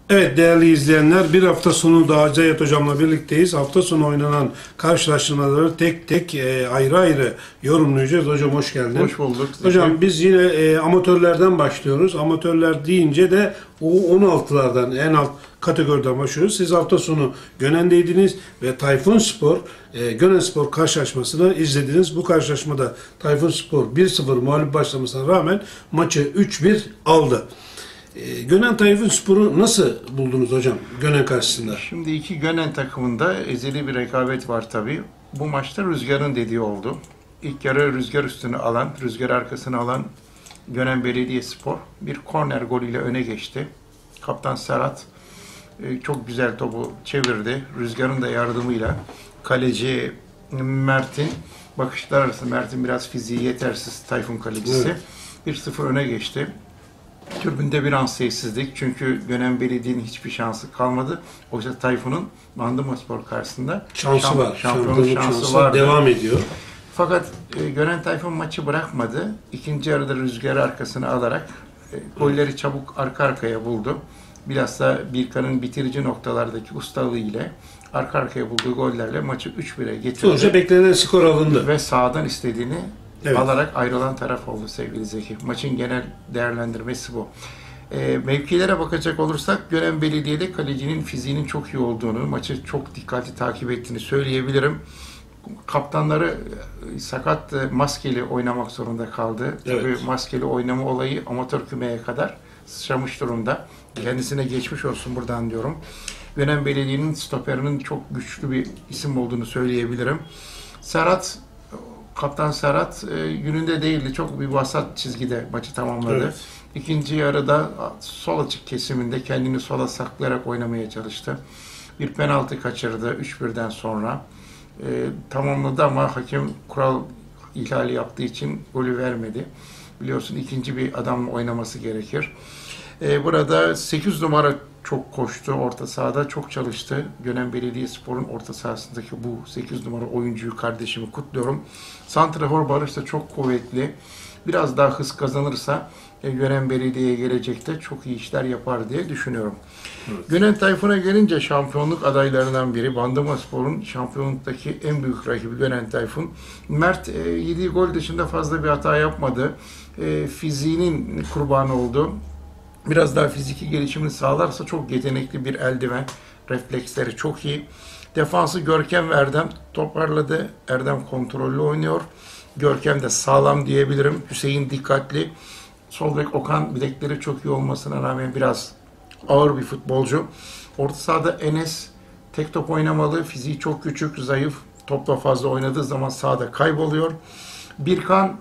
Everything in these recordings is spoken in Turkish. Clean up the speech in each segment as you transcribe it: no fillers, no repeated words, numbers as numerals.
Evet değerli izleyenler, bir hafta sonu daha Cahit Hocam'la birlikteyiz. Hafta sonu oynanan karşılaşmaları tek tek ayrı ayrı yorumlayacağız. Hocam hoş geldin. Hoş bulduk. Hocam biz yine amatörlerden başlıyoruz. Amatörler deyince de U16'lardan, en alt kategoriden başlıyoruz. Siz hafta sonu Gönen'deydiniz ve Tayfunspor, Gönenspor karşılaşmasını izlediniz. Bu karşılaşmada Tayfunspor 1-0 mağlup başlamasına rağmen maçı 3-1 aldı. Gönen Tayfunspor'u nasıl buldunuz hocam Gönen karşısında? Şimdi iki Gönen takımında ezeli bir rekabet var tabii. Bu maçta rüzgarın dediği oldu. İlk yarı rüzgar üstünü alan, rüzgar arkasını alan Gönen Belediyespor bir korner golüyle öne geçti. Kaptan Serhat çok güzel topu çevirdi. Rüzgarın da yardımıyla kaleci Mert'in bakışlar arasında, Mert'in biraz fiziği yetersiz Tayfun kalecisi, evet, 1-0 öne geçti. Tribünde bir an sessizlik çünkü Gönen Belediye'nin hiçbir şansı kalmadı. Oysa Tayfun'un Bandırmaspor karşısında şampiyonluk şansı vardı. Devam ediyor. Fakat Gönen Tayfun maçı bırakmadı. İkinci yarıda rüzgarı arkasına alarak golleri çabuk arka arkaya buldu. Bilhassa Birkan'ın bitirici noktalardaki ustalığı ile arka arkaya bulduğu gollerle maçı 3-1'e getirdi. Sonuçta beklenen skor alındı. Ve sahadan istediğini alarak ayrılan taraf oldu sevgili Zeki. Maçın genel değerlendirmesi bu. Mevkilere bakacak olursak Gönen Belediye'de kalecinin fiziğinin çok iyi olduğunu, maçı çok dikkatli takip ettiğini söyleyebilirim. Kaptanları sakat, maskeli oynamak zorunda kaldı. Evet. Tabii maskeli oynama olayı amatör kümeye kadar sıçramış durumda. Kendisine geçmiş olsun buradan diyorum. Gönen Belediye'nin stoperinin çok güçlü bir isim olduğunu söyleyebilirim. Kaptan Serhat gününde değildi. Çok bir vasat çizgide maçı tamamladı. Evet. İkinci yarıda sol açık kesiminde kendini sola saklayarak oynamaya çalıştı. Bir penaltı kaçırdı 3-1'den sonra. Tamamladı ama hakem kural ihlali yaptığı için golü vermedi. Biliyorsun ikinci bir adamla oynaması gerekir. Burada 8 numara çok koştu. Orta sahada çok çalıştı. Gönen Belediyespor'un orta sahasındaki bu 8 numara oyuncuyu, kardeşimi kutluyorum. Santrafor Barış da çok kuvvetli. Biraz daha hız kazanırsa Gönen Belediye'ye gelecekte çok iyi işler yapar diye düşünüyorum. Evet. Gönen Tayfun'a gelince şampiyonluk adaylarından biri. Bandırmaspor'un şampiyonluktaki en büyük rakibi Gönen Tayfun. Mert yediği gol dışında fazla bir hata yapmadı. Fiziğinin kurbanı oldu. Biraz daha fiziki gelişimini sağlarsa çok yetenekli bir eldiven. Refleksleri çok iyi. Defansı Görkem ve Erdem toparladı. Erdem kontrollü oynuyor. Görkem de sağlam diyebilirim. Hüseyin dikkatli. Sol bek Okan bilekleri çok iyi olmasına rağmen biraz ağır bir futbolcu. Orta sahada Enes tek top oynamalı. Fiziği çok küçük, zayıf. Topla fazla oynadığı zaman sahada kayboluyor. Birkan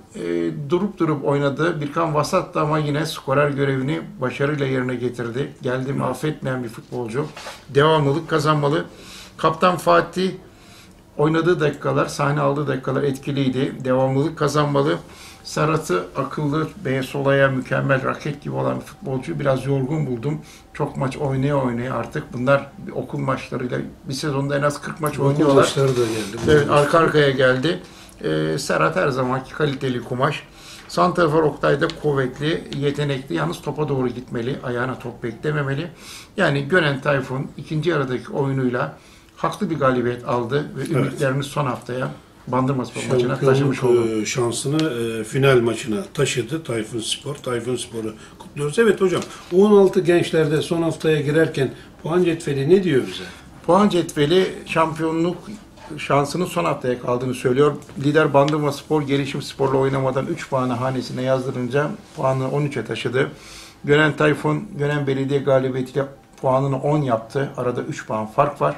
durup oynadı. Birkan vasattı ama yine skorer görevini başarıyla yerine getirdi. Geldi mi affetmeyen bir futbolcu. Devamlılık kazanmalı. Kaptan Fatih oynadığı dakikalar, sahne aldığı dakikalar etkiliydi. Devamlılık kazanmalı. Serhat'ı akıllı, solaya mükemmel raket gibi olan futbolcuyu biraz yorgun buldum. Çok maç oynaya artık. Bunlar okul maçlarıyla bir sezonda en az 40 maç oynuyorlar. Okul maçları da geldi. Evet, arka arkaya geldi. Serhat her zamanki kaliteli kumaş. Santrafor Oktay da kuvvetli, yetenekli. Yalnız topa doğru gitmeli. Ayağına top beklememeli. Yani Gönen Tayfun ikinci yarıdaki oyunuyla haklı bir galibiyet aldı ve ümitlerini son haftaya Bandırmaspor maçına taşımış oldu. Şansını final maçına taşıdı Tayfunspor. Tayfunspor'u kutluyoruz. Evet hocam, U16 gençlerde son haftaya girerken puan cetveli ne diyor bize? Puan cetveli şampiyonluk şansının son haftaya kaldığını söylüyor. Lider Bandırmaspor Gelişim Spor'la oynamadan 3 puanı hanesine yazdırınca puanını 13'e taşıdı. Gönen Tayfun, Gönen Belediye galibiyetiyle puanını 10 yaptı. Arada 3 puan fark var.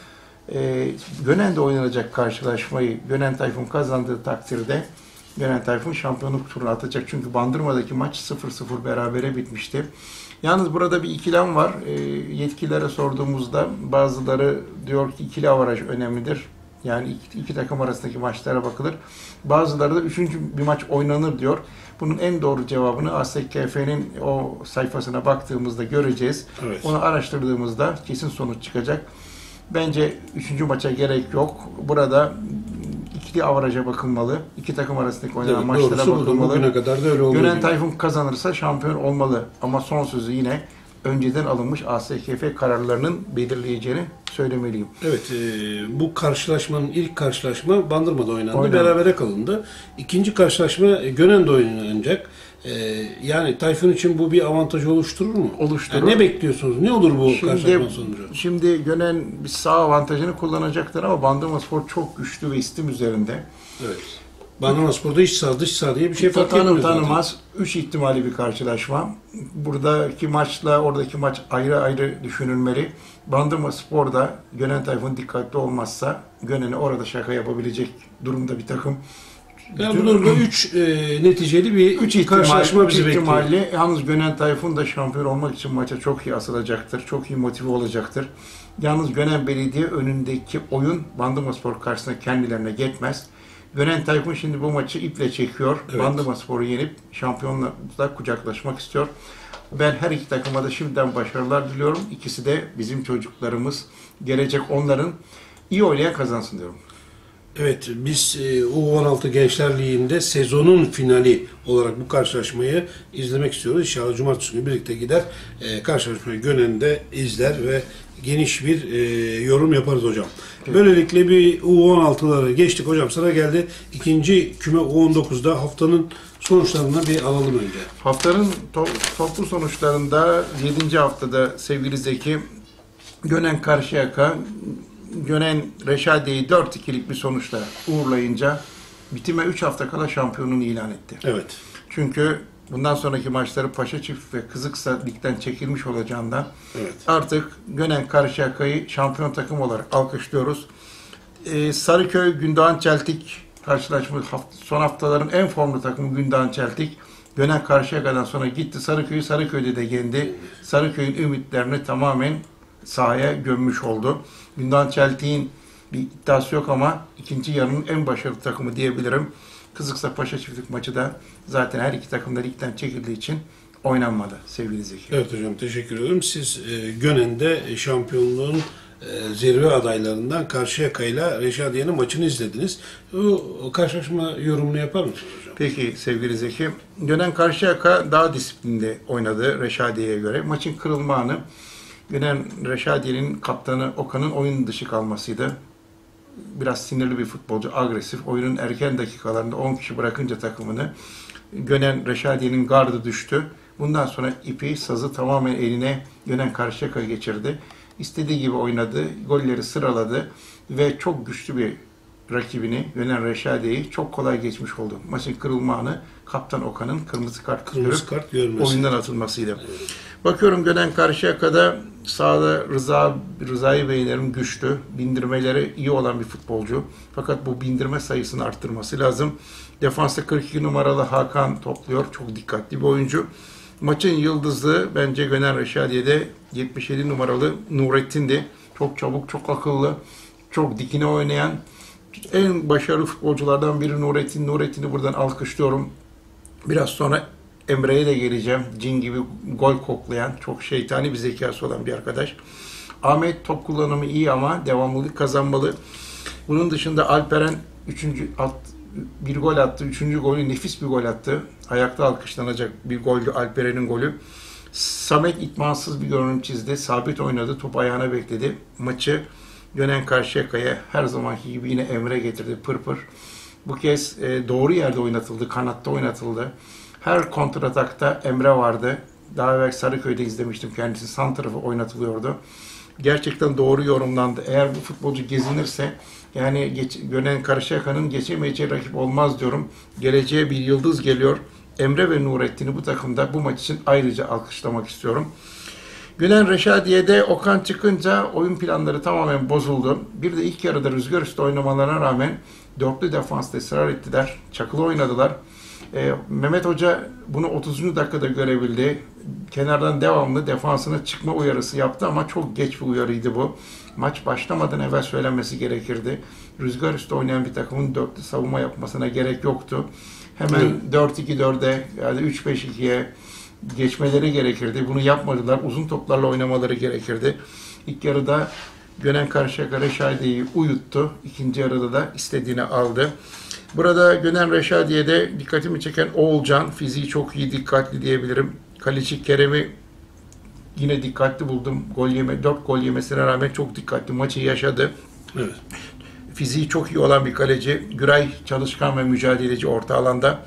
Gönen'de oynanacak karşılaşmayı Gönen Tayfun kazandığı takdirde Gönen Tayfun şampiyonluk turuna atacak. Çünkü Bandırma'daki maç 0-0 berabere bitmişti. Yalnız burada bir ikilem var. Yetkililere sorduğumuzda bazıları diyor ki ikili avaraj önemlidir. Yani iki takım arasındaki maçlara bakılır. Bazıları da üçüncü bir maç oynanır diyor. Bunun en doğru cevabını ASKF'nin o sayfasına baktığımızda göreceğiz. Evet. Onu araştırdığımızda kesin sonuç çıkacak. Bence üçüncü maça gerek yok. Burada ikili avaraja bakılmalı. İki takım arasındaki oynanan maçlara bakılmalı. Bugüne kadar da öyle oldu. Gönen Tayfun kazanırsa şampiyon olmalı. Ama son sözü yine önceden alınmış ASKF kararlarının belirleyeceğini söylemeliyim. Evet, bu karşılaşmanın ilk karşılaşma Bandırma'da oynandı. Oynandı. Berabere kalındı. İkinci karşılaşma Gönen'de oynanacak. Yani Tayfun için bu bir avantaj oluşturur mu? Oluşturur. Yani ne bekliyorsunuz? Ne olur bu karşılaşma sonucu? Şimdi Gönen bir sağ avantajını kullanacaktır ama Bandırmaspor çok güçlü ve istim üzerinde. Evet. Bandırmaspor'da iç saha dış saha diye bir şey fark etmiyor zaten. Tanımaz. 3 ihtimali bir karşılaşma. Buradaki maçla oradaki maç ayrı ayrı düşünülmeli. Bandırmaspor'da Gönen Tayfun dikkatli olmazsa Gönen'e orada şaka yapabilecek durumda bir takım. Yani bu durumda 3 neticeli bir karşılaşma bizi bekliyor. ihtimalle yalnız Gönen Tayfun da şampiyon olmak için maça çok iyi asılacaktır. Çok iyi motive olacaktır. Yalnız Gönen Belediye önündeki oyun Bandırmaspor karşısında kendilerine yetmez. Gönen Tayfun şimdi bu maçı iple çekiyor. Evet. Bandırmaspor'u yenip şampiyonlarla kucaklaşmak istiyor. Ben her iki takıma da şimdiden başarılar diliyorum. İkisi de bizim çocuklarımız. Gelecek onların iyi oynayan kazansın diyorum. Evet, biz U16 Gençler Ligi'nde sezonun finali olarak bu karşılaşmayı izlemek istiyoruz. İnşallah cumartesi günü birlikte gider, karşılaşmayı Gönen'de izler ve geniş bir yorum yaparız hocam. Evet. Böylelikle bir U16'ları geçtik hocam. Sıra geldi ikinci küme U19'da haftanın sonuçlarını bir alalım önce. Haftanın toplu sonuçlarında 7. haftada sevgili Zeki, Gönen Karşıyaka, Gönen Reşadiye'yi 4-2'lik bir sonuçla uğurlayınca bitime 3 hafta kala şampiyonluğunu ilan etti. Evet. Çünkü bundan sonraki maçları Paşaçift ve Kızıksa ligden çekilmiş olacağından Evet. artık Gönen Karşıyaka'yı şampiyon takım olarak alkışlıyoruz. Sarıköy Gündoğan Çeltik karşılaşması son haftaların en formlu takımı Gündoğan Çeltik. Gönen Karşıyaka'dan sonra gitti Sarıköy'de de yendi. Sarıköy'ün ümitlerini tamamen sahaya gömmüş oldu. Gündoğan Çeltik'in bir iddiası yok ama ikinci yarının en başarılı takımı diyebilirim. Kızıksa Paşa çiftlik maçı da zaten her iki takım da ligden çekildiği için oynanmadı sevgili Zeki. Evet hocam, teşekkür ederim. Siz Gönen'de şampiyonluğun zirve adaylarından Karşıyaka ile Reşadiye'nin maçını izlediniz. O karşılaşma yorumunu yapar mısınız hocam? Peki sevgili Zeki. Gönen Karşıyaka daha disiplinli oynadı Reşadiye'ye göre. Maçın kırılma anı Gönen Reşadiye'nin kaptanı Okan'ın oyun dışı kalmasıydı. Biraz sinirli bir futbolcu, agresif. Oyunun erken dakikalarında 10 kişi bırakınca takımını Gönen Reşadiye'nin gardı düştü. Bundan sonra ipi, sazı tamamen eline Gönen Karşıyaka geçirdi. İstediği gibi oynadı, golleri sıraladı ve çok güçlü bir rakibini Gönen Reşadiye'yi çok kolay geçmiş oldu. Maçın kırılma anı Kaptan Okan'ın kırmızı kart görüp oyundan atılmasıydı. Evet. Bakıyorum Gönen Karşıyaka'da sahada Rıza'yı Beylerim güçlü, bindirmeleri iyi olan bir futbolcu. Fakat bu bindirme sayısını arttırması lazım. Defansta 42 numaralı Hakan topluyor. Çok dikkatli bir oyuncu. Maçın yıldızı bence Gönen Reşadiye'de 77 numaralı Nurettin'di. Çok çabuk, çok akıllı, çok dikine oynayan en başarılı futbolculardan biri Nurettin. Nurettin'i buradan alkışlıyorum. Biraz sonra Emre'ye de geleceğim. Cin gibi gol koklayan, çok şeytani bir zekası olan bir arkadaş. Ahmet top kullanımı iyi ama devamlılık kazanmalı. Bunun dışında Alperen bir gol attı. 3. golü nefis bir gol attı. Ayakta alkışlanacak bir goldü Alperen'in golü. Samet itmansız bir görünüm çizdi. Sabit oynadı. Top ayağına bekledi. Maçı Gönen Karşıyaka'ya her zamanki gibi yine Emre getirdi. Pır. Bu kez doğru yerde oynatıldı. Kanatta oynatıldı. Her kontratakta Emre vardı. Daha evvel Sarıköy'de izlemiştim kendisi. Santrafı oynatılıyordu. Gerçekten doğru yorumlandı. Eğer bu futbolcu gezinirse yani Gönen Karşıyaka'nın geçemeyeceği rakip olmaz diyorum. Geleceğe bir yıldız geliyor. Emre ve Nurettin'i bu takımda bu maç için ayrıca alkışlamak istiyorum. Gönen Reşadiye'de Okan çıkınca oyun planları tamamen bozuldu. Bir de ilk yarıda rüzgar üstü oynamalarına rağmen dörtlü defansta ısrar ettiler. Çakılı oynadılar. Mehmet Hoca bunu 30. dakikada görebildi. Kenardan devamlı defansına çıkma uyarısı yaptı ama çok geç bir uyarıydı bu. Maç başlamadan evvel söylenmesi gerekirdi. Rüzgar üstü oynayan bir takımın dörtlü savunma yapmasına gerek yoktu. Hemen 4-2-4'e yani 3-5-2'ye geçmeleri gerekirdi. Bunu yapmadılar. Uzun toplarla oynamaları gerekirdi. İlk yarıda Gönen Karşıyaka Reşadiye'yi uyuttu. İkinci yarıda da istediğini aldı. Burada Gönen Reşadiye'de dikkatimi çeken Oğulcan. Fiziği çok iyi, dikkatli diyebilirim. Kaleci Kerem'i yine dikkatli buldum. 4 gol yemesine rağmen çok dikkatli maçı yaşadı. Evet. Fiziği çok iyi olan bir kaleci. Güray çalışkan ve mücadeleci orta alanda.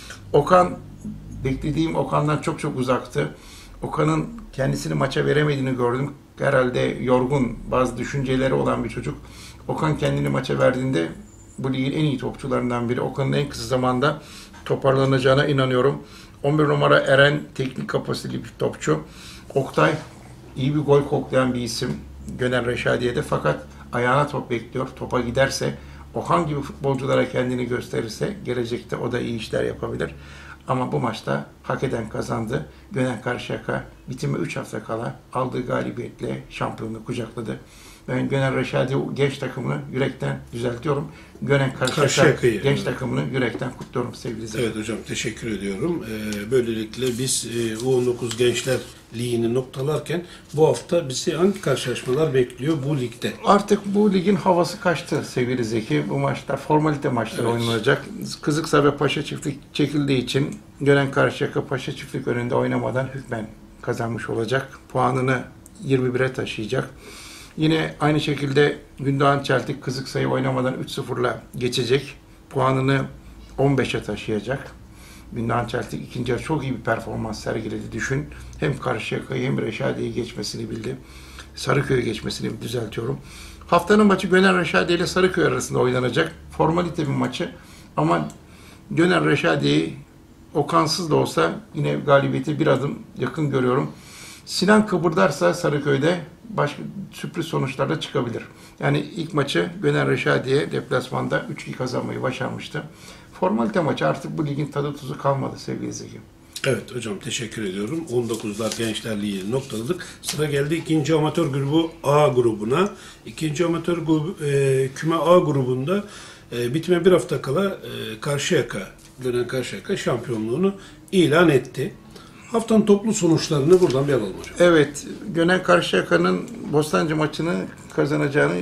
Okan, beklediğim Okan'dan çok çok uzaktı. Okan'ın kendisini maça veremediğini gördüm. Herhalde yorgun, bazı düşünceleri olan bir çocuk. Okan kendini maça verdiğinde bu ligin en iyi topçularından biri. Okan'ın en kısa zamanda toparlanacağına inanıyorum. 11 numara Eren teknik kapasiteli bir topçu. Oktay iyi bir gol koklayan bir isim. Gönen Reşadiye'de, fakat ayağına top bekliyor. Topa giderse, Okan gibi futbolculara kendini gösterirse gelecekte o da iyi işler yapabilir. Ama bu maçta hak eden kazandı. Gönen Karşıyaka bitime 3 hafta kala aldığı galibiyetle şampiyonluğu kucakladı. Ben Gönen Reşadiye genç takımını yürekten düzeltiyorum. Gönen Karşıyaka genç takımını yürekten kutluyorum sevgili Zeki. Evet hocam, teşekkür ediyorum. Böylelikle biz U19 Gençler Ligi'ni noktalarken bu hafta bizi hangi karşılaşmalar bekliyor bu ligde? Artık bu ligin havası kaçtı sevgili Zeki. Bu maçlar formalite maçları oynanacak. Kızıksa ve Paşa Çiftlik çekildiği için Gönen Karşıyaka Paşa Çiftlik önünde oynamadan hükmen kazanmış olacak. Puanını 21'e taşıyacak. Yine aynı şekilde Gündoğan Çeltik Kızıksa'yı oynamadan 3-0'la geçecek. Puanını 15'e taşıyacak. Gündoğan Çeltik ikinci yarı çok iyi bir performans sergiledi. Düşün. Hem Karşıyaka'yı hem Reşadiye'yi geçmesini bildi. Sarıköy'ü geçmesini düzeltiyorum. Haftanın maçı Gönen Reşadiye ile Sarıköy arasında oynanacak. Formalite bir maçı. Ama Gönen Reşadiye'yi Okan'sız da olsa yine galibiyeti bir adım yakın görüyorum. Sinan kıpırdarsa Sarıköy'de başka sürpriz sonuçlar da çıkabilir. Yani ilk maçı Gönen Reşadiye deplasmanda 3-2 kazanmayı başarmıştı. Formalite maçı, artık bu ligin tadı tuzu kalmadı sevgili Zeki. Evet hocam, teşekkür ediyorum. 19'lar Gençler Ligi'ni noktaladık. Sıra geldi ikinci amatör grubu A grubuna. İkinci amatör grubu, küme A grubunda bitime bir hafta kala Karşıyaka, Gönen Karşıyaka şampiyonluğunu ilan etti. Haftanın toplu sonuçlarını buradan bir alalım hocam. Evet, Gönen Karşıyaka'nın Bostancı maçını kazanacağını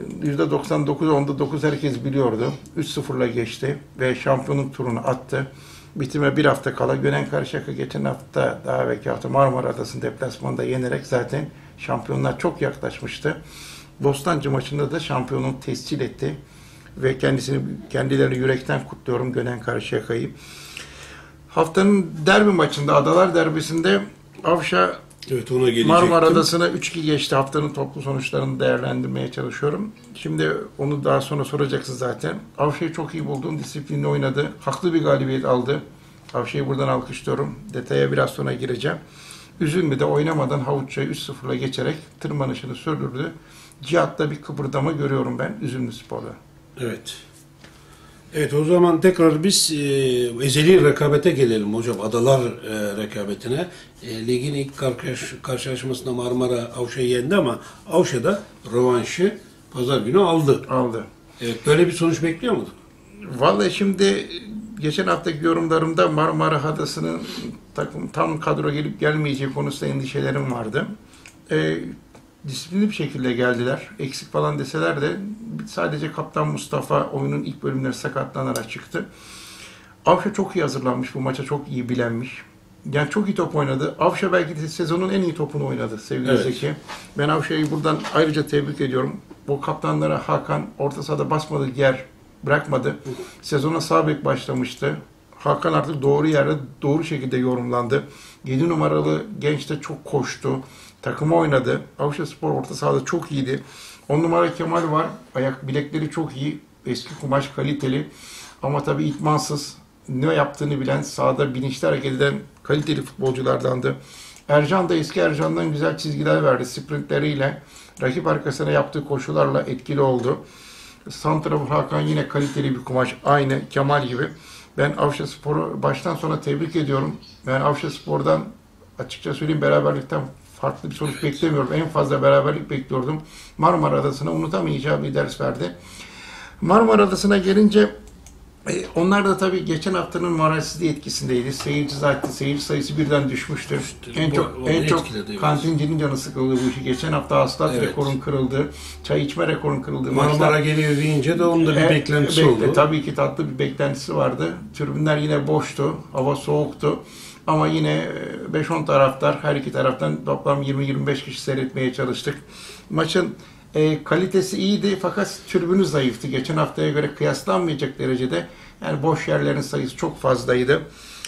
%99, onda 9 herkes biliyordu. 3-0'la geçti ve şampiyonluk turunu attı. Bitime bir hafta kala Gönen Karşıyaka geçen hafta, daha belki hafta Marmara Adası'nı deplasmanda yenerek zaten şampiyonluğa çok yaklaşmıştı. Bostancı maçında da şampiyonluğu tescil etti ve kendilerini yürekten kutluyorum Gönen Karşıyaka'yı. Haftanın derbi maçında, Adalar Derbisi'nde Avşa Marmara Adası'na 3-2 geçti. Haftanın toplu sonuçlarını değerlendirmeye çalışıyorum. Şimdi onu daha sonra soracaksın zaten. Avşa'yı çok iyi buldum. Disiplinli oynadı. Haklı bir galibiyet aldı. Avşa'yı buradan alkışlıyorum. Detaya biraz sonra gireceğim. Üzülmedi, oynamadan Havuçça'yı 3-0'la geçerek tırmanışını sürdürdü. Cihat'ta bir kıpırdama görüyorum ben Üzümlü Spor'da. Evet. Evet, o zaman tekrar biz ezeli rekabete gelelim hocam. Adalar rekabetine. Ligin ilk karşılaşmasında Marmara Avşa'yı yendi ama Avşa da rövanşı pazar günü aldı. Evet, böyle bir sonuç bekliyor muydun? Vallahi şimdi geçen haftaki yorumlarımda Marmara Adası'nın tam kadro gelip gelmeyeceği konusunda endişelerim vardı. Disiplinli bir şekilde geldiler. Eksik falan deseler de sadece Kaptan Mustafa oyunun ilk bölümleri sakatlanarak çıktı. Avşa çok iyi hazırlanmış bu maça, çok iyi bilenmiş. Yani çok iyi top oynadı. Avşa belki de sezonun en iyi topunu oynadı sevgili Zeki. Ben Avşa'yı buradan ayrıca tebrik ediyorum. Bu kaptanlara Hakan orta sahada basmadığı yer bırakmadı. Sezona sağ bek başlamıştı. Hakan artık doğru yerde doğru şekilde yorumlandı. 7 numaralı genç de çok koştu. Takımı oynadı. Avşa Spor orta sahada çok iyiydi. 10 numara Kemal var. Ayak bilekleri çok iyi. Eski kumaş, kaliteli. Ama tabii itmansız. Ne yaptığını bilen, sahada bilinçli hareket eden kaliteli futbolculardandı. Ercan da eski Ercan'dan güzel çizgiler verdi. Sprintleriyle, rakip arkasına yaptığı koşularla etkili oldu. Santrafor Hakan yine kaliteli bir kumaş. Aynı Kemal gibi. Ben Avşa Spor'u baştan sona tebrik ediyorum. Ben Avşa Spor'dan açıkça söyleyeyim, beraberlikten farklı bir sonuç beklemiyorum. En fazla beraberlik bekliyordum. Marmara Adası'na unutamayacağı bir ders verdi. Marmara Adası'na gelince onlar da tabii geçen haftanın moralsizliği etkisindeydi. Seyirci sayısı birden düşmüştü. En çok kantincinin canı sıkıldı bu işi. Geçen hafta hasılat rekorun kırıldı. Çay içme rekorun kırıldı. Marmara geliyor deyince de onun da bir beklentisi oldu. Tabii ki tatlı bir beklentisi vardı. Tribünler yine boştu. Hava soğuktu. Ama yine 5-10 taraftar, her iki taraftan toplam 20-25 kişi seyretmeye çalıştık. Maçın kalitesi iyiydi fakat tribünü zayıftı. Geçen haftaya göre kıyaslanmayacak derecede. Yani boş yerlerin sayısı çok fazlaydı.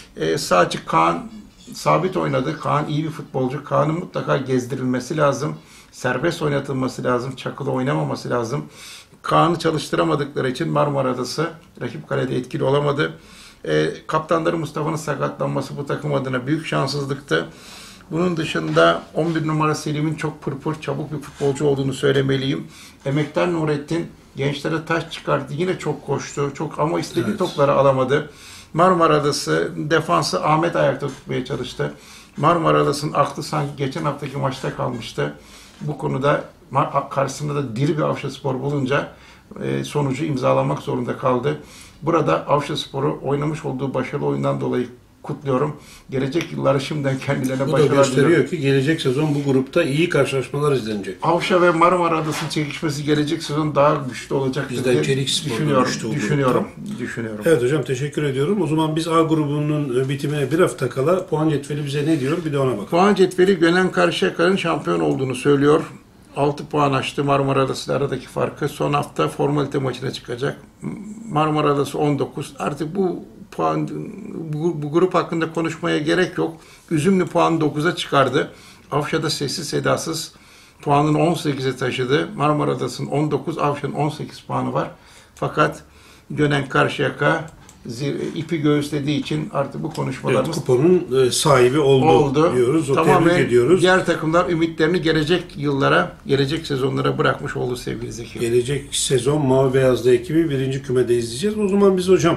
Sadece Kaan sabit oynadı. Kaan iyi bir futbolcu. Kaan'ın mutlaka gezdirilmesi lazım. Serbest oynatılması lazım. Çakılı oynamaması lazım. Kaan'ı çalıştıramadıkları için Marmara Adası rakip kalede etkili olamadı. Kaptanları Mustafa'nın sakatlanması bu takım adına büyük şanssızlıktı. Bunun dışında 11 numara Selim'in çok pırpır, çabuk bir futbolcu olduğunu söylemeliyim. Emektar Nurettin gençlere taş çıkarttı. Yine çok koştu. Ama istediği topları alamadı. Marmara Adası defansı Ahmet ayakta tutmaya çalıştı. Marmara Adası'nın aklı sanki geçen haftaki maçta kalmıştı. Bu konuda karşısında da diri bir Avşaspor bulunca sonucu imzalamak zorunda kaldı. Burada Avşaspor'u oynamış olduğu başarılı oyundan dolayı kutluyorum. Gelecek yılları şimdiden kendilerine başarılar diliyorum. Bu da gösteriyor ki gelecek sezon bu grupta iyi karşılaşmalar izlenecek. Avşa ve Marmara Adası'nın çekişmesi gelecek sezon daha güçlü olacak Bizden Çelikspor'da düşünüyorum. Evet hocam, teşekkür ediyorum. O zaman biz A grubunun bitimine bir hafta kala puan cetveli bize ne diyor, bir de ona bakalım. Puan cetveli Gönen Karşıyaka'nın şampiyon olduğunu söylüyor. 6 puan açtı Marmara Adası aradaki farkı. Son hafta formalite maçına çıkacak. Marmara Adası 19. Artık bu puan, bu grup hakkında konuşmaya gerek yok. Üzümlü puanı 9'a çıkardı. Avşa'da sessiz sedasız puanını 18'e taşıdı. Marmara Adası'nın 19, Avşa'nın 18 puanı var. Fakat Gönen Karşıyaka ipi göğüslediği için artık bu konuşmalarımız kuponun sahibi oldu diyoruz. Tamamen tebrik ediyoruz. Diğer takımlar ümitlerini gelecek yıllara, gelecek sezonlara bırakmış oldu sevgili Zeki. Gelecek sezon Mavi Beyazlı ekibi 1. kümede izleyeceğiz. O zaman biz hocam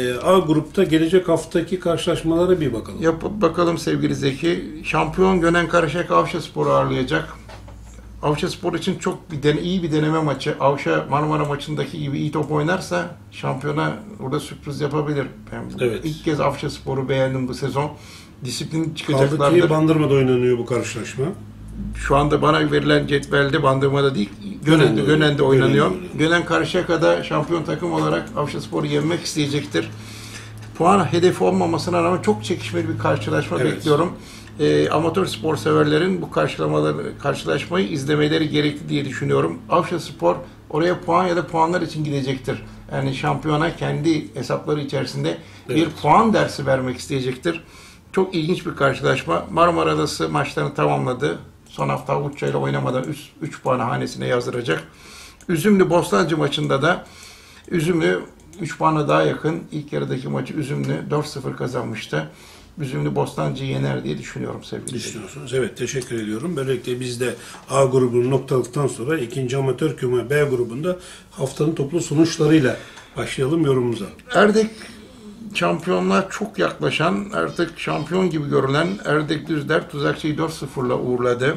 A grupta gelecek haftaki karşılaşmalara bir bakalım. Bakalım sevgili Zeki. Şampiyon Gönen Karşıyaka Avşaspor'u ağırlayacak. Avşaspor için çok iyi bir deneme maçı. Avşa Marmara maçındaki gibi iyi top oynarsa şampiyona orada sürpriz yapabilir. Evet. İlk kez Avşaspor'u beğendim bu sezon. Disiplin çıkacaklardır. Kaldı ki Bandırma'da oynanıyor bu karşılaşma. Şu anda bana verilen cetvelde Bandırma'da değil, Gönen'de oynanıyor. Gönen Karşıyaka'da şampiyon takım olarak Avşaspor'u yenmek isteyecektir. Puan hedefi olmamasına rağmen çok çekişmeli bir karşılaşma bekliyorum. Amatör spor severlerin bu karşılaşmayı izlemeleri gerekli diye düşünüyorum. Avşaspor oraya puan ya da puanlar için gidecektir. Yani şampiyona kendi hesapları içerisinde bir puan dersi vermek isteyecektir. Çok ilginç bir karşılaşma. Marmara Adası maçlarını tamamladı. Son hafta Avutça ile oynamadan 3 puanı hanesine yazdıracak. Üzümlü Bostancı maçında da Üzümlü 3 puana daha yakın. İlk yarıdaki maçı Üzümlü 4-0 kazanmıştı. Üzümlü Bostancı'yı yener diye düşünüyorum sevgili. Düşünüyorsunuz. Evet, teşekkür ediyorum. Böylelikle biz de A grubunu noktaladıktan sonra 2. amatör küme B grubunda haftanın toplu sonuçlarıyla başlayalım yorumumuza. Erdek şampiyonlar çok yaklaşan, artık şampiyon gibi görülen Erdek Düzler Tuzakçı'yı 4-0'la uğurladı.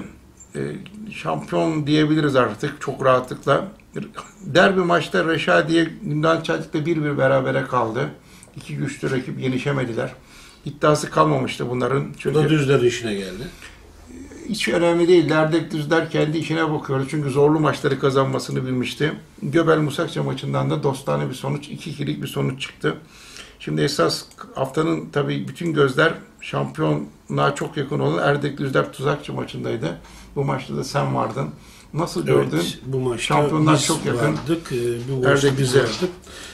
Şampiyon diyebiliriz artık çok rahatlıkla. Derbi maçta Reşadiye Gündoğan Çeltik'le 1-1 berabere kaldı. İki güçlü rakip yenişemediler. İddiası kalmamıştı bunların. Bu da Düzler işine geldi. Hiç önemli değil. Erdek Düzler kendi işine bakıyordu. Çünkü zorlu maçları kazanmasını bilmişti. Göbel Musakça maçından da dostane bir sonuç, 2-2'lik bir sonuç çıktı. Şimdi esas haftanın tabii bütün gözler şampiyonluğa çok yakın olan Erdek Düzler Tuzakçı maçındaydı. Bu maçta da sen vardın. Nasıl gördün? Evet, bu maçta şampiyonlar biz çok yakın. Vardık. Bu maçta biz vardık.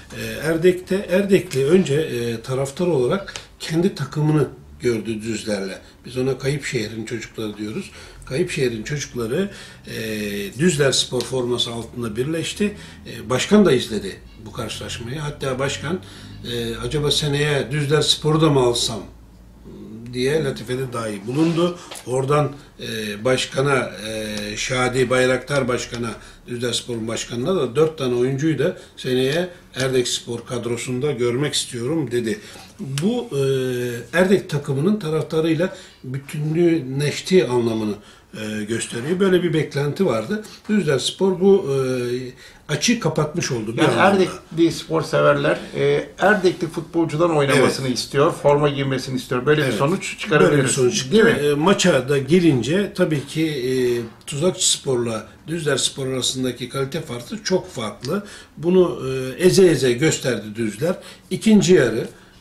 Erdekli önce taraftar olarak kendi takımını gördü Düzler'le. Biz ona Kayıpşehir'in çocukları diyoruz. Kayıpşehir'in çocukları Düzler spor forması altında birleşti. Başkan da izledi bu karşılaşmayı. Hatta başkan acaba seneye Düzler Spor'u da mı alsam diye latifede dahi bulundu. Oradan başkana, Şadi Bayraktar başkana, Düzler Spor'un başkanına da 4 tane oyuncuyu da seneye Erdek Spor kadrosunda görmek istiyorum dedi. Bu Erdek takımının taraftarıyla bütünleştiği anlamını gösteriyor. Böyle bir beklenti vardı. Düzler Spor bu açığı kapatmış oldu. Yani Erdekli spor severler Erdekli futbolcudan oynamasını istiyor, forma giymesini istiyor. Böyle bir sonuç çıkarabiliriz. Böyle bir sonuç çıktı. Değil mi? Maça da gelince tabii ki Tuzakçı Spor'la Düzler Spor arasındaki kalite farkı çok farklı. Bunu eze eze gösterdi Düzler. İkinci yarı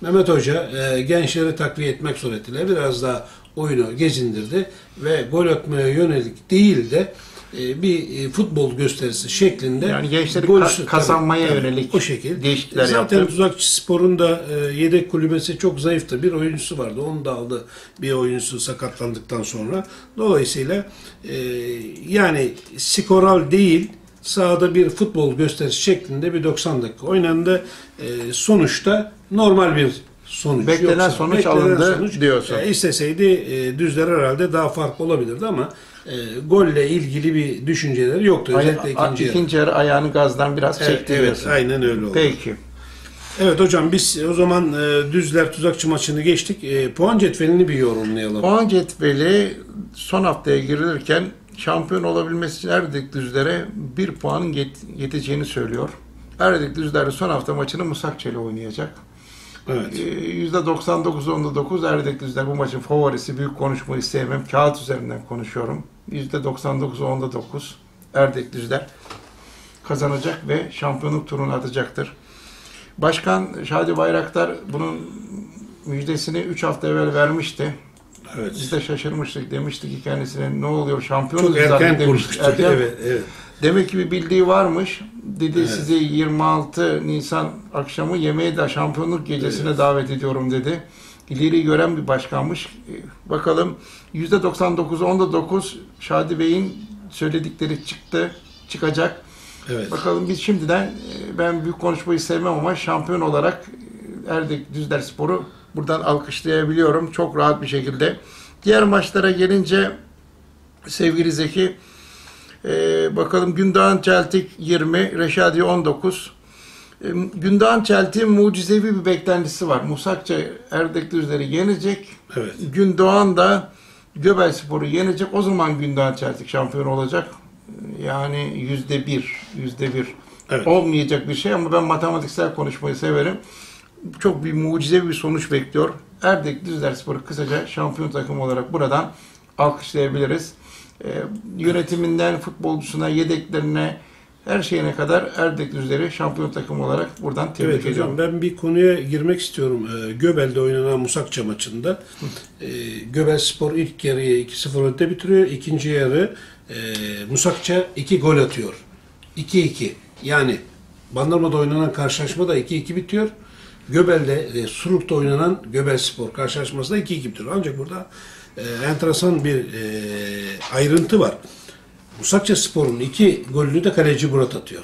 Mehmet Hoca gençleri takviye etmek suretiyle biraz daha oyunu gezindirdi ve gol atmaya yönelik değil de bir futbol gösterisi şeklinde Yani gençleri golsüz- kazanmaya tabii, yönelik o şekilde değişiklikler zaten yaptı. Tuzakçıspor'un da yedek kulübesi çok zayıftı. Bir oyuncusu vardı. Onu da aldı bir oyuncusu sakatlandıktan sonra. Dolayısıyla yani skoral değil, sahada bir futbol gösterisi şeklinde bir 90 dakika oynandı. Sonuçta normal bir sonuç. Beklenen Yoksa sonuç beklenen alındı sonuç, diyorsun. İsteseydi Düzler herhalde daha farklı olabilirdi ama golle ilgili bir düşünceleri yoktu. Özellikle İkinci yarı ayağını gazdan biraz çekti Evet, diyorsun. aynen öyle oldu. Peki. Evet hocam, biz o zaman Düzler Tuzakçı maçını geçtik. Puan cetvelini bir yorumlayalım. Puan cetveli son haftaya girilirken şampiyon olabilmesi için Erdek Düzler'e 1 puanın yeteceğini söylüyor. Erdek Düzler son hafta maçını Musakçı ile oynayacak. Evet. %99-9 Erdek Düzler bu maçın favorisi. Büyük konuşmayı sevmem. Kağıt üzerinden konuşuyorum. %99-9 Erdek Düzler kazanacak ve şampiyonluk turunu atacaktır. Başkan Şadi Bayraktar bunun müjdesini 3 hafta evvel vermişti. Evet. Biz de şaşırmıştık. Demiştik ki kendisine ne oluyor şampiyonuz Çok erken zaten konuşmuştuk. Erken. Evet, evet. Demek ki bir bildiği varmış. Dedi Evet. sizi 26 Nisan akşamı yemeğe de şampiyonluk gecesine davet ediyorum dedi. İleri gören bir başkanmış. Bakalım %99-9 Şadi Bey'in söyledikleri çıkacak. Evet. Bakalım biz şimdiden ben büyük konuşmayı sevmem ama şampiyon olarak Erdek Düzler Spor'u buradan alkışlayabiliyorum çok rahat bir şekilde. Diğer maçlara gelince sevgili Zeki bakalım Gündoğan Çeltik 20, Reşadiye 19. Gündoğan Çeltik'in mucizevi bir beklentisi var. Musakça Erdek Düzler'i yenecek. Evet. Gündoğan da Göbelspor'u yenecek. O zaman Gündoğan Çeltik şampiyon olacak. Yani %1. Evet. Olmayacak bir şey ama ben matematiksel konuşmayı severim. Çok bir mucizevi bir sonuç bekliyor. Erdek Düzler Spor'u kısaca şampiyon takım olarak buradan alkışlayabiliriz. Yönetiminden futbolcusuna, yedeklerine, her şeyine kadar Erdek Düzler'i şampiyon takım olarak buradan tebrik Evet ediyorum. hocam, ben bir konuya girmek istiyorum. Göbel'de oynanan Musakça maçında Göbelspor ilk yarıyı 2-0 önde bitiriyor. İkinci yarı Musakça 2 gol atıyor. 2-2. Yani Bandırma'da oynanan karşılaşma da 2-2 bitiyor. Göbel'de Suruk'ta oynanan Göbelspor karşılaşması da 2-2 bitiyor. Ancak burada enteresan bir ayrıntı var. Musakça Spor'un 2 golünü de kaleci Murat atıyor.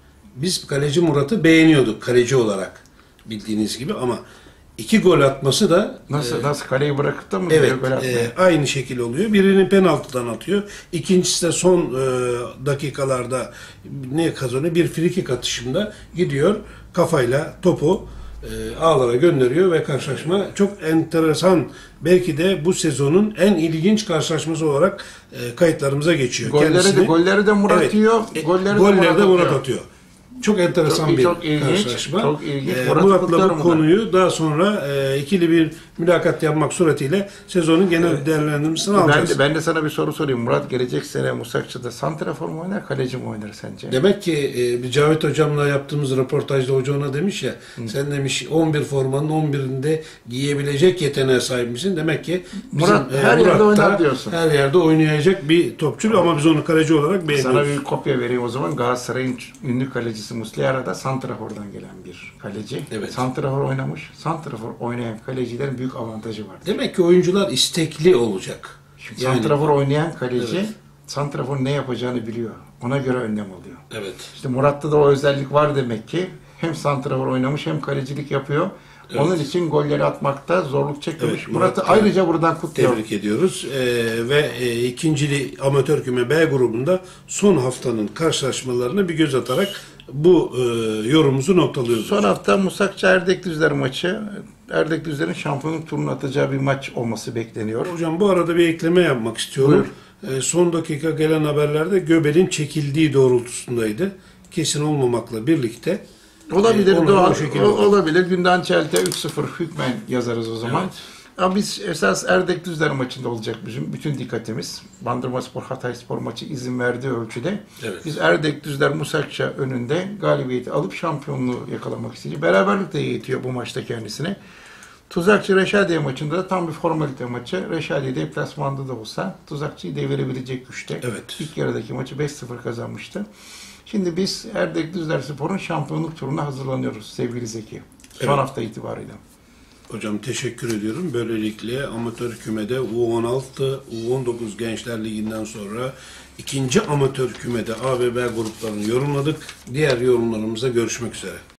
Biz kaleci Murat'ı beğeniyorduk kaleci olarak, bildiğiniz gibi, ama 2 gol atması da Nasıl kaleyi bırakıp da mı evet, gol atmaya? aynı şekil oluyor. Birini penaltıdan atıyor. İkincisi de son dakikalarda ne kazanıyor? Bir frikik atışında gidiyor kafayla topu ağlara gönderiyor ve karşılaşma çok enteresan. Belki de bu sezonun en ilginç karşılaşması olarak kayıtlarımıza geçiyor. Golleri de Murat Evet, yiyor. Golleri de Murat atıyor. Çok enteresan Çok bir ilginç, karşılaşma. çok ilginç. Murat'ı Murat'la kutlarım bu ben. konuyu daha sonra ikili bir mülakat yapmak suretiyle sezonun genel değerlendirmesini alacağız. Ben de sana bir soru sorayım. Murat gelecek sene Musakçı'da santrafor mu oynar, kaleci mi oynar sence? Demek ki bir Cavit hocamla yaptığımız röportajda hoca ona demiş ya, sen demiş 11 formanın 11'inde giyebilecek yeteneğe sahip misin? Demek ki Murat her yerde oynar diyorsun. Her yerde oynayacak bir topçu ama biz onu kaleci olarak beğeniyoruz. Sana bir kopya vereyim o zaman. Galatasaray'ın ünlü kalecisi Muslera da santrafordan gelen bir kaleci. Evet. Santrafor oynamış. Santrafor oynayan kalecilerin büyük avantajı var. Demek ki oyuncular istekli olacak. Çünkü santrafor oynayan kaleci santrafor ne yapacağını biliyor. Ona göre önlem alıyor. Evet. İşte Murat'ta da o özellik var demek ki. Hem santrafor oynamış hem kalecilik yapıyor. Evet. Onun için golleri atmakta zorluk çekmemiş. Evet, Murat'ı Murat, ayrıca buradan kutluyorum. Tebrik ediyoruz. Ve ikincili amatör küme B grubunda son haftanın karşılaşmalarına bir göz atarak bu yorumumuzu noktalıyoruz. Son hafta Musakça Erdek Düzler maçı. Erdek Düzler'in şampiyonluk turunu atacağı bir maç olması bekleniyor. Hocam bu arada bir ekleme yapmak istiyorum. Son dakika gelen haberlerde Göbel'in çekildiği doğrultusundaydı. Kesin olmamakla birlikte. Olabilir, Ona doğal. o şekilde Olabilir. Günden Çelte 3-0 hükmen yazarız o zaman. Evet. Ama biz esas Erdek Düzler maçında olacak bizim bütün dikkatimiz. Bandırmaspor Hatayspor maçı izin verdiği ölçüde. Evet. Biz Erdek Düzler Musakça önünde galibiyeti alıp şampiyonluğu yakalamak isteyeceğiz. Beraberlik de yetiyor bu maçta kendisine. Tuzakçı Reşadiye maçında da tam bir formalite maçı. Reşadiye deplasmanda da olsa Tuzakçı'yı devirebilecek güçte. Evet. İlk yarıdaki maçı 5-0 kazanmıştı. Şimdi biz Erdek Düzlerspor'un şampiyonluk turuna hazırlanıyoruz sevgili Zeki. Son Evet. hafta itibariyle. Hocam teşekkür ediyorum. Böylelikle amatör kümede U16, U19 Gençler Ligi'nden sonra ikinci amatör kümede A ve B gruplarını yorumladık. Diğer yorumlarımıza görüşmek üzere.